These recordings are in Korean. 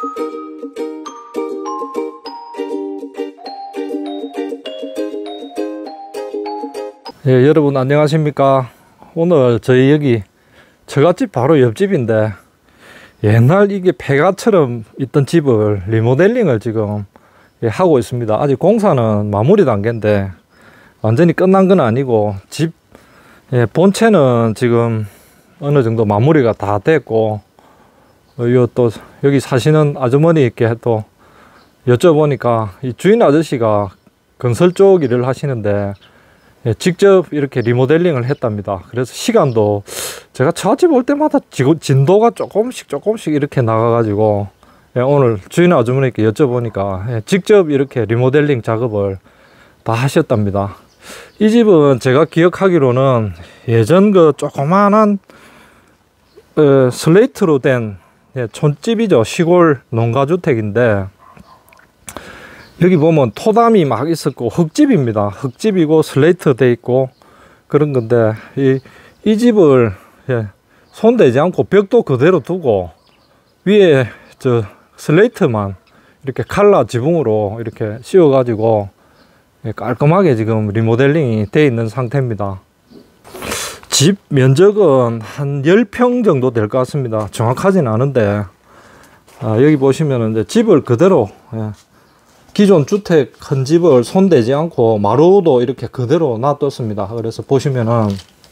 예, 여러분 안녕하십니까. 오늘 저희 여기 처갓집 바로 옆집인데 옛날 이게 폐가처럼 있던 집을 리모델링을 지금 하고 있습니다. 아직 공사는 마무리 단계인데 완전히 끝난 건 아니고 집 본체는 지금 어느 정도 마무리가 다 됐고 또 여기 사시는 아주머니께 또 여쭤보니까 이 주인 아저씨가 건설 쪽 일을 하시는데 직접 이렇게 리모델링을 했답니다. 그래서 시간도 제가 처갓집 올 때마다 진도가 조금씩 이렇게 나가가지고 오늘 주인 아주머니께 여쭤보니까 직접 이렇게 리모델링 작업을 다 하셨답니다. 이 집은 제가 기억하기로는 예전 그 조그만한 슬레이트로 된 촌집이죠. 시골 농가주택인데 여기 보면 토담이 막 있었고 흙집입니다. 흙집이고 슬레이트 돼 있고 그런 건데 이 집을 손대지 않고 벽도 그대로 두고 위에 저 슬레이트만 이렇게 칼라 지붕으로 이렇게 씌워 가지고 깔끔하게 지금 리모델링이 돼 있는 상태입니다. 집 면적은 한 10평 정도 될 것 같습니다. 정확하진 않은데 여기 보시면은 이제 집을 그대로 기존 주택 큰 집을 손대지 않고 마루도 이렇게 그대로 놔뒀습니다. 그래서 보시면은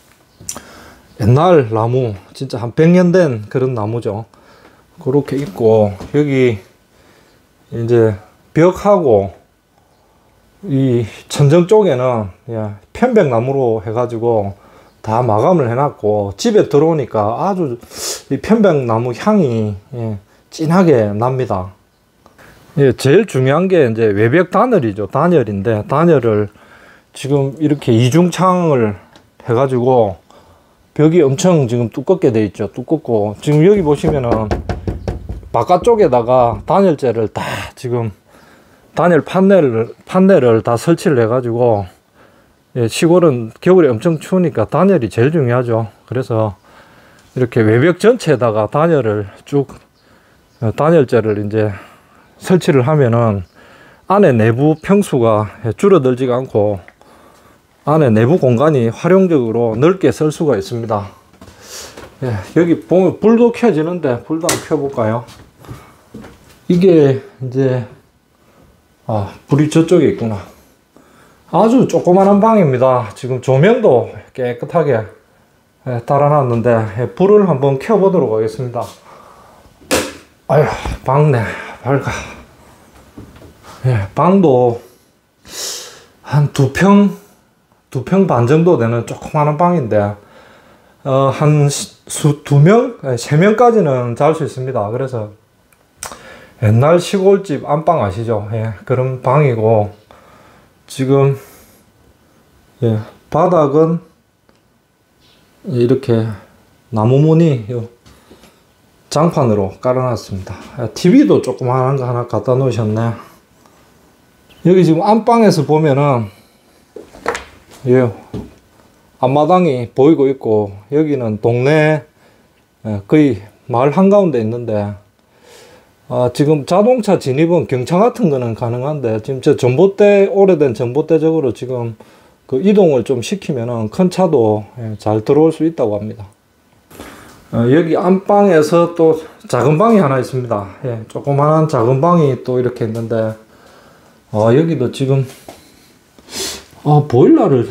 옛날 나무 진짜 한 100년 된 그런 나무죠. 그렇게 있고 여기 이제 벽하고 이 천정 쪽에는 편백나무로 해가지고 다 마감을 해놨고 집에 들어오니까 아주 이 편백나무 향이 진하게 납니다. 제일 중요한 게 이제 외벽 단열이죠. 단열인데 단열을 지금 이렇게 이중창을 해가지고 벽이 엄청 지금 두껍게 돼 있죠. 두껍고 지금 여기 보시면은 바깥쪽에다가 단열재를 다 지금 단열 판넬을 다 설치를 해가지고 시골은 겨울에 엄청 추우니까 단열이 제일 중요하죠. 그래서 이렇게 외벽 전체에다가 단열을 쭉 단열재를 이제 설치를 하면은 안에 내부 평수가 줄어들지가 않고 안에 내부 공간이 활용적으로 넓게 쓸 수가 있습니다. 여기 보면 불도 켜지는데 불도 한번 켜볼까요? 이게 이제 불이 저쪽에 있구나. 아주 조그마한 방입니다. 지금 조명도 깨끗하게 달아놨는데 불을 한번 켜보도록 하겠습니다. 아휴, 밝네. 밝아. 방도 한 2평 반 정도 되는 조그마한 방인데 한 2명? 3명까지는 잘 수 있습니다. 그래서 옛날 시골집 안방 아시죠? 그런 방이고 지금 바닥은 이렇게 나무무늬 장판으로 깔아놨습니다. TV도 조그만한 거 하나 갖다 놓으셨네. 여기 지금 안방에서 보면은 앞마당이 보이고 있고 여기는 동네 거의 마을 한가운데 있는데 지금 자동차 진입은 경차 같은 거는 가능한데 지금 저 전봇대 오래된 전봇대적으로 지금 그 이동을 좀 시키면은 큰 차도 잘 들어올 수 있다고 합니다. 여기 안방에서 또 작은 방이 하나 있습니다. 조그만한 작은 방이 또 이렇게 있는데 여기도 지금 보일러를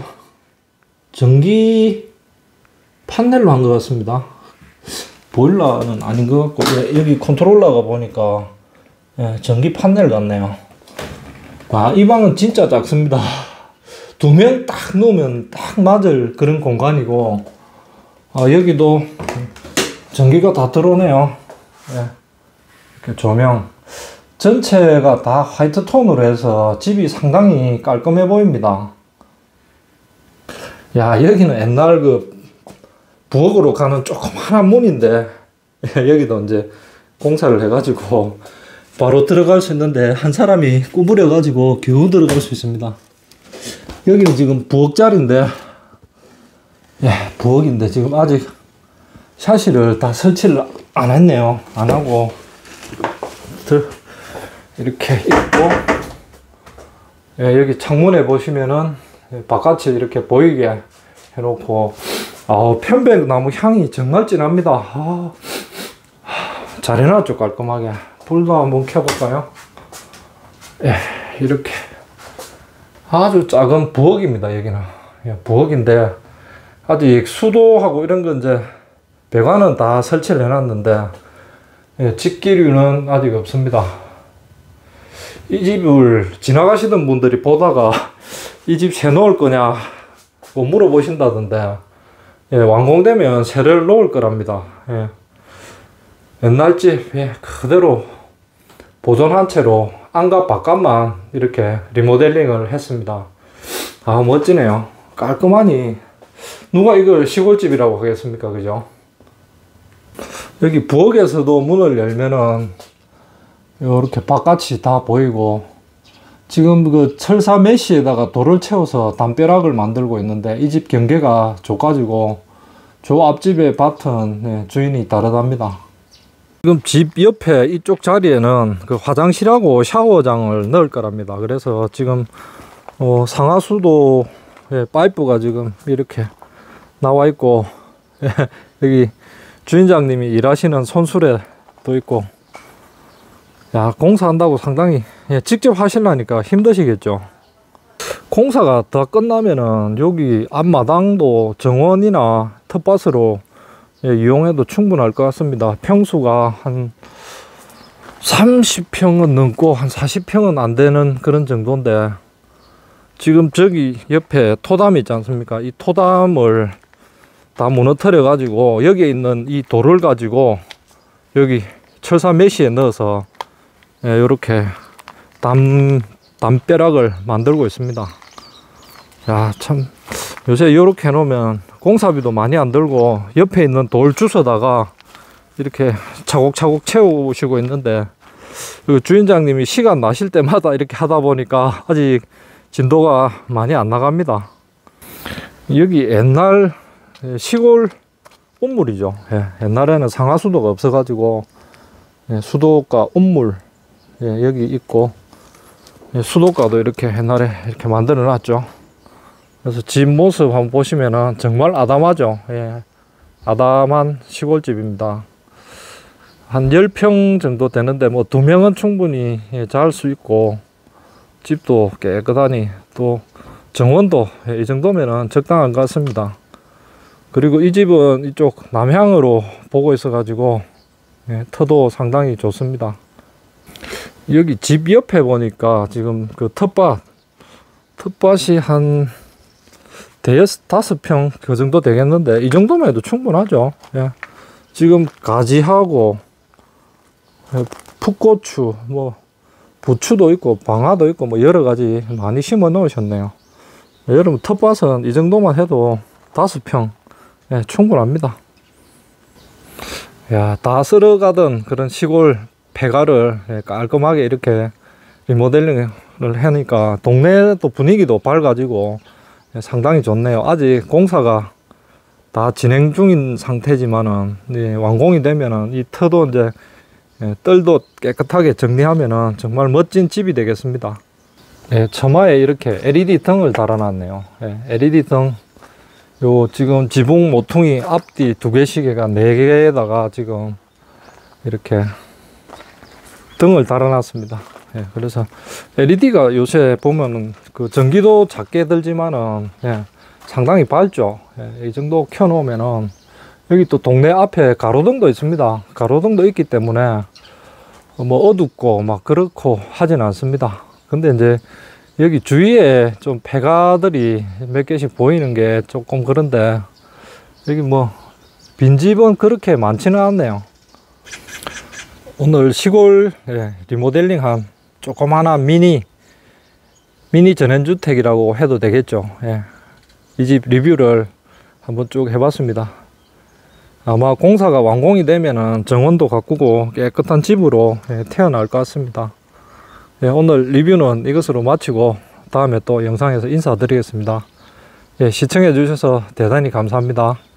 전기 판넬로 한 것 같습니다. 보일러는 아닌 것 같고 여기 컨트롤러가 보니까 전기 판넬 같네요. 이 방은 진짜 작습니다. 2명 딱 놓으면 딱 맞을 그런 공간이고 여기도 전기가 다 들어오네요. 이렇게 조명 전체가 다 화이트 톤으로 해서 집이 상당히 깔끔해 보입니다. 여기는 옛날 그 부엌으로 가는 조그마한 문인데 여기도 이제 공사를 해가지고 바로 들어갈 수 있는데 한 사람이 구부려 가지고 겨우 들어갈 수 있습니다. 여기는 지금 부엌 자리인데 부엌인데 지금 아직 샤시를 다 설치를 안 했네요. 안 하고 이렇게 있고, 예, 여기 창문에 보시면은 바깥이 이렇게 보이게 해놓고, 편백나무 향이 정말 진합니다. 잘 해놨죠, 깔끔하게. 불도 한번 켜볼까요? 예, 이렇게 아주 작은 부엌입니다. 여기는 부엌인데 아직 수도하고 이런 건 이제 배관은 다 설치를 해놨는데, 예, 집기류는 아직 없습니다. 이 집을 지나가시던 분들이 보다가 이 집 새 놓을 거냐 뭐 물어보신다던데, 예, 완공되면 새를 놓을 거랍니다. 예. 옛날 집, 예, 그대로 보존한 채로 안과 바깥만 이렇게 리모델링을 했습니다. 멋지네요. 깔끔하니 누가 이걸 시골집이라고 하겠습니까, 그죠? 여기 부엌에서도 문을 열면은 이렇게 바깥이 다 보이고, 지금 그 철사 메쉬에다가 돌을 채워서 담벼락을 만들고 있는데, 이 집 경계가 좁아지고 저 앞집의 밭은, 네, 주인이 다르답니다. 지금 집 옆에 이쪽 자리에는 그 화장실하고 샤워장을 넣을 거랍니다. 그래서 지금 상하수도, 예, 파이프가 지금 이렇게 나와 있고, 예, 여기 주인장님이 일하시는 손수레도 있고, 야, 공사한다고 상당히, 예, 직접 하시려니까 힘드시겠죠. 공사가 다 끝나면은 여기 앞마당도 정원이나 텃밭으로, 예, 이용해도 충분할 것 같습니다. 평수가 한 30평은 넘고 한 40평은 안 되는 그런 정도인데, 지금 저기 옆에 토담이 있지 않습니까? 이 토담을 다 무너뜨려 가지고 여기에 있는 이 돌을 가지고 여기 철사 메쉬에 넣어서, 예, 이렇게 담벼락을 만들고 있습니다. 야, 참 요새 이렇게 해놓으면 공사비도 많이 안 들고 옆에 있는 돌 주워다가 이렇게 차곡차곡 채우시고 있는데, 그 주인장님이 시간 나실 때마다 이렇게 하다 보니까 아직 진도가 많이 안 나갑니다. 여기 옛날 시골 운물이죠. 예, 옛날에는 상하수도가 없어 가지고, 예, 수도가 운물, 예, 여기 있고, 예, 수도가도 이렇게 옛날에 이렇게 만들어 놨죠. 그래서 집 모습 한번 보시면은 정말 아담하죠. 예, 아담한 시골집입니다. 한 10평 정도 되는데 뭐 2명은 충분히, 예, 잘 수 있고, 집도 깨끗하니, 또 정원도, 예, 이 정도면은 적당한 것 같습니다. 그리고 이 집은 이쪽 남향으로 보고 있어 가지고, 예, 터도 상당히 좋습니다. 여기 집 옆에 보니까 지금 그 텃밭이 한 5평 그 정도 되겠는데, 이 정도만 해도 충분하죠. 예. 지금 가지하고, 예, 풋고추, 뭐 부추도 있고 방아도 있고 뭐 여러 가지 많이 심어 놓으셨네요. 예, 여러분 텃밭은 이 정도만 해도 5평, 예, 충분합니다. 야, 다 쓸어가던 그런 시골 폐가를, 예, 깔끔하게 이렇게 리모델링을 하니까 동네도 분위기도 밝아지고, 예, 상당히 좋네요. 아직 공사가 다 진행 중인 상태지만은, 예, 완공이 되면은 이 터도 이제, 예, 뜰도 깨끗하게 정리하면은 정말 멋진 집이 되겠습니다. 예, 처마에 이렇게 LED 등을 달아놨네요. 예, LED 등, 요 지금 지붕 모퉁이 앞뒤 2개씩에가 4개에다가 지금 이렇게 등을 달아놨습니다. 예, 그래서 LED가 요새 보면은 그 전기도 작게 들지만은, 예, 상당히 밝죠. 예, 이 정도 켜놓으면은, 여기 또 동네 앞에 가로등도 있습니다. 가로등도 있기 때문에 뭐 어둡고 막 그렇고 하진 않습니다. 근데 이제 여기 주위에 좀 폐가들이 몇 개씩 보이는 게 조금 그런데, 여기 뭐 빈집은 그렇게 많지는 않네요. 오늘 시골, 예, 리모델링한 조그마한 미니 전원주택이라고 해도 되겠죠. 예, 이 집 리뷰를 한번 쭉 해봤습니다. 아마 공사가 완공이 되면은 정원도 가꾸고 깨끗한 집으로, 예, 태어날 것 같습니다. 예, 오늘 리뷰는 이것으로 마치고 다음에 또 영상에서 인사드리겠습니다. 예, 시청해 주셔서 대단히 감사합니다.